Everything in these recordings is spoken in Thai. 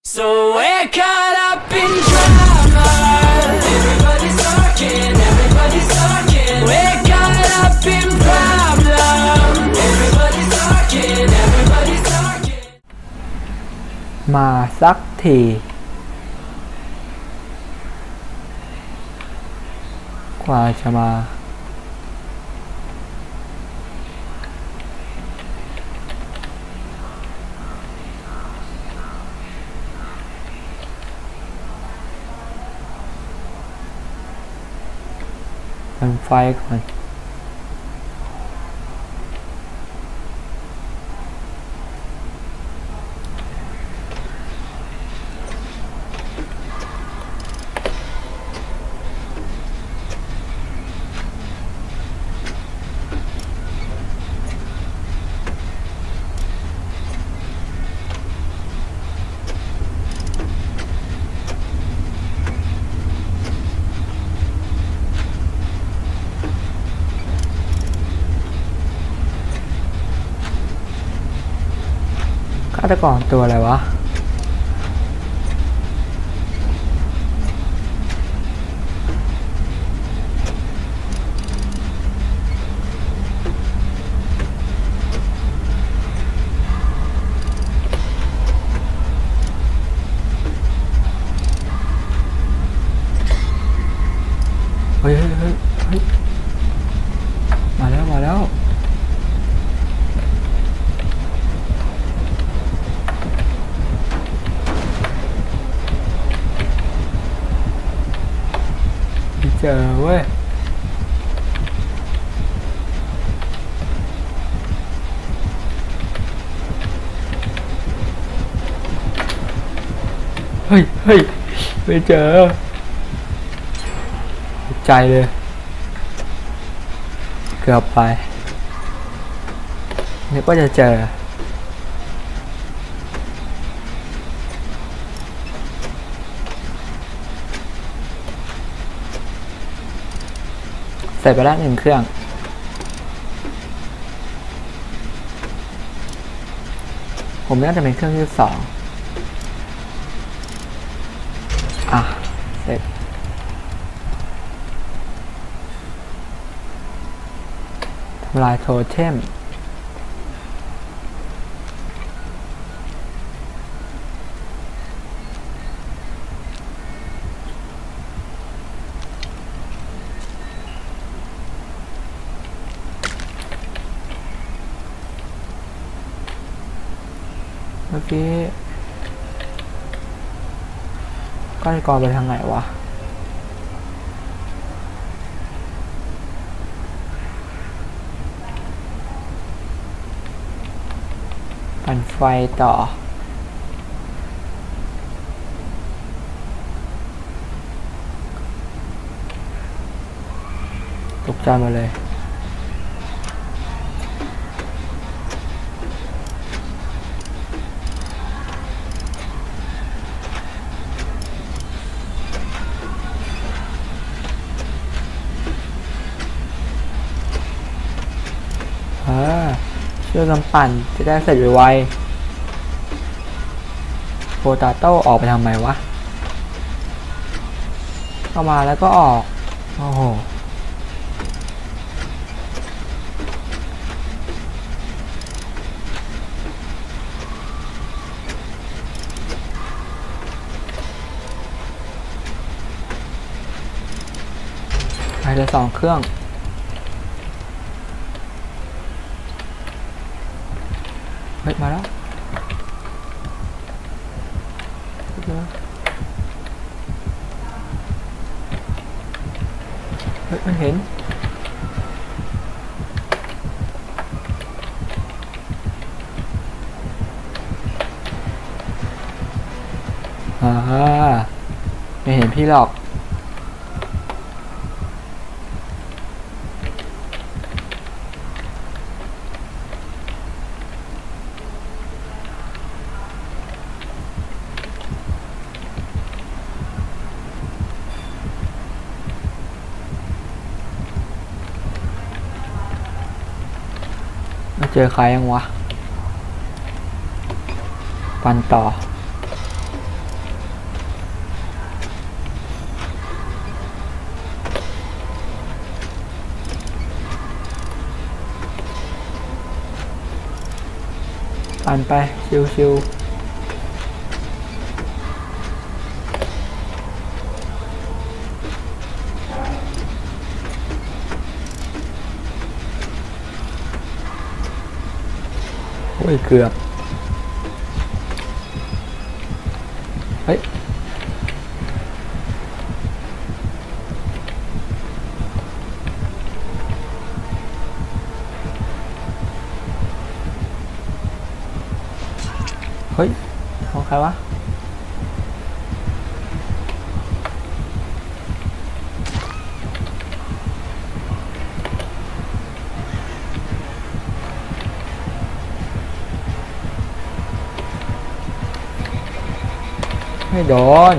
So we're caught up in drama. Everybody's talking, everybody's talking. We're caught up in problem. Everybody's talking, everybody's talking. มาสักทีกว่าจะมามันไฟก่อนฆาตกรตัวอะไรวะเฮ้ยมาแล้วเจอเว้ยเฮ้ยไม่เจอใจเลยเกือบไปนึกว่าจะเจอเสร็จไปแล้ว1 เครื่องผมน่าจะเป็นเครื่องที่2เสร็จทำลายโทเทมเมื่อกี้ฆาตกรไปทางไหนวะปั่นไฟต่อตกใจมาเลยช่วยกันปั่นจะได้เสร็จไวๆโปตาโต้ออกไปทำไมวะเข้ามาแล้วก็ออกโอ้โหไปเลย2 เครื่องเฮ้ยมาแล้วเฮ้ยมันเห็นไม่เห็นพี่หรอกเจอใครยังวะปั่นต่อผ่านไปชิวๆโอ้ยเกือบเฮ้ยเฮ้ยของใครวะไม่โดน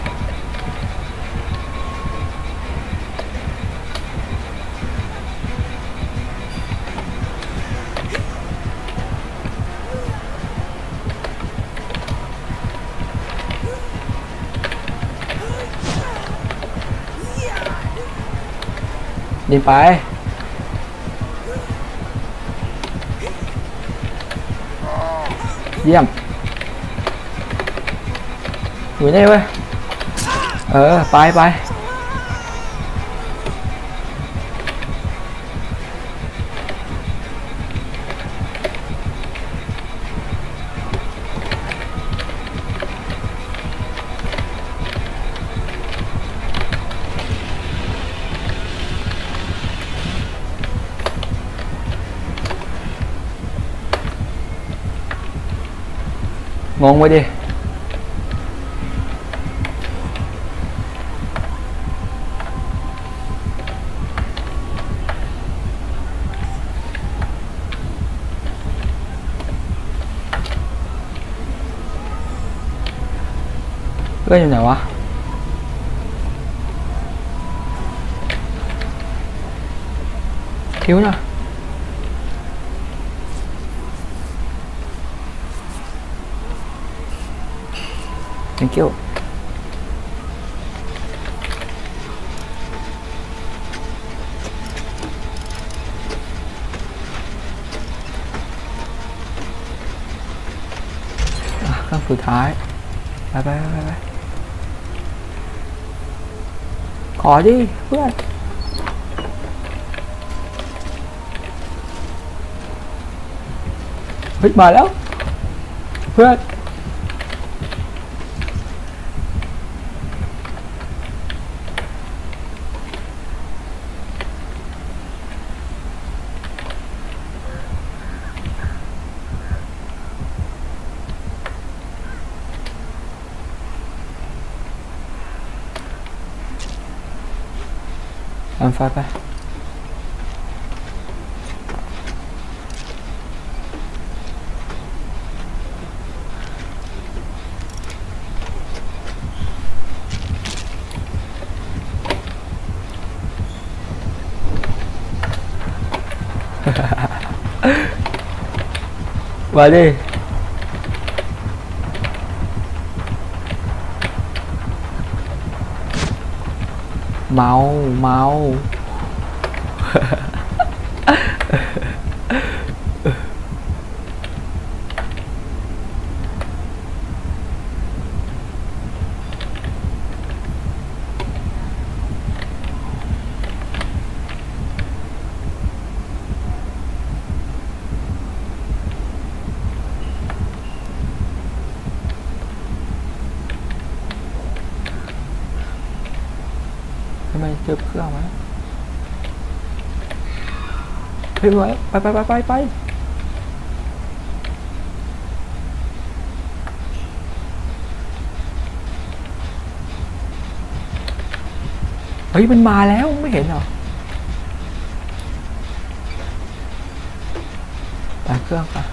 ยิงไปเยี่ยมอยู่นี่เว้ยไปงงไปดิเพื่อนอยู่ไหนวะคิ้วน่ะthank you เครื่องสุดท้ายไปขอดิเพื่อนเฮ้ยมาแล้วเพื่อนอันไฟไปมาดิเมาทำไมเจอเครื่องวะเฮ้ยไปเฮ้ยมันมาแล้วไม่เห็นเหรอไปเครื่องค่ะ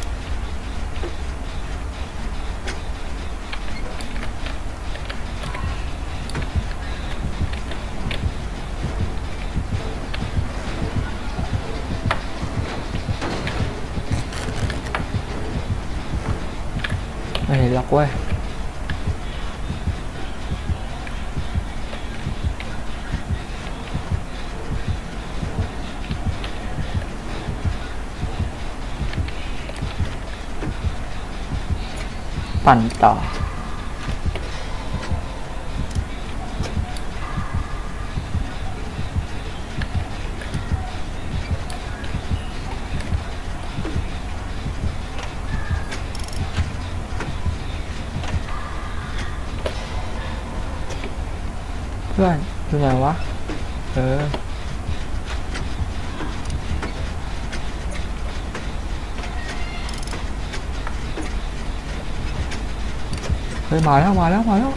ไม่เห็นหรอกเว้ยปั่นต่อเพื่อนอยู่ไหนวะเฮ้ยมาแล้วไม่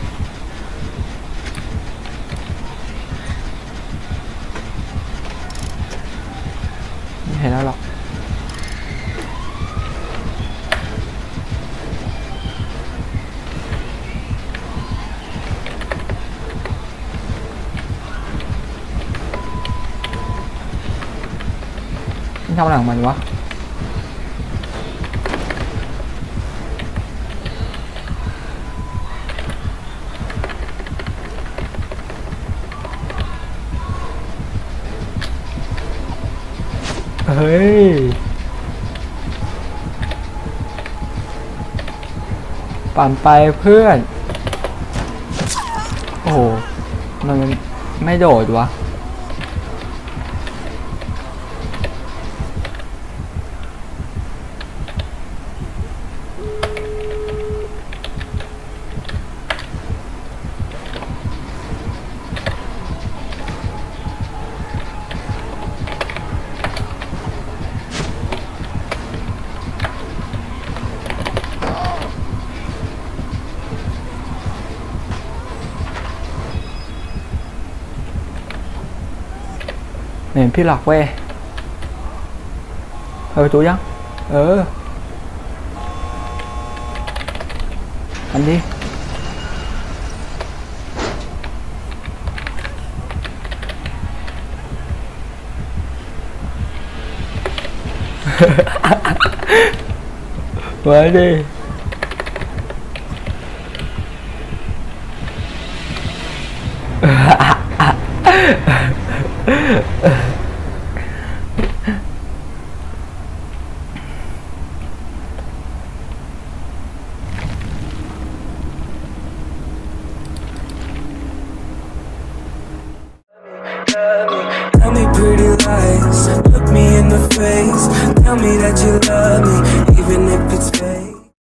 เห็นแล้วหรอกมันทำอะไรของมันวะเฮ้ยปั่นไปเพื่อนโอ้โหมันไม่โดดวะเห็นพี่หลักเว้ยเปิดประตูยังอันนี้มาดิ Tell me pretty lies, look me in the face. Tell me that you love me, even if it's